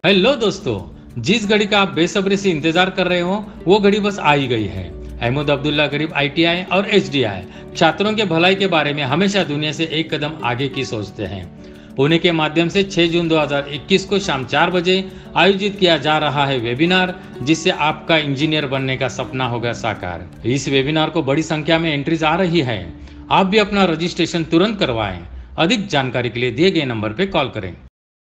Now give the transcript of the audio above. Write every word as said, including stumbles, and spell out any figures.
Hello दोस्तों, जिस घड़ी का आप बेसब्री से इंतजार कर रहे हो वो घड़ी बस आ ही गई है। अहमद अब्दुल्ला गरीब आई टी आई और एच डी आई छात्रों के भलाई के बारे में हमेशा दुनिया से एक कदम आगे की सोचते हैं। उन्हीं के माध्यम से छह जून दो हज़ार इक्कीस को शाम चार बजे आयोजित किया जा रहा है वेबिनार, जिससे आपका इंजीनियर बनने का सपना होगा साकार। इस वेबिनार को बड़ी संख्या में एंट्रीज आ रही है। आप भी अपना रजिस्ट्रेशन तुरंत करवाएं। अधिक जानकारी के लिए दिए गए नंबर पर कॉल करें।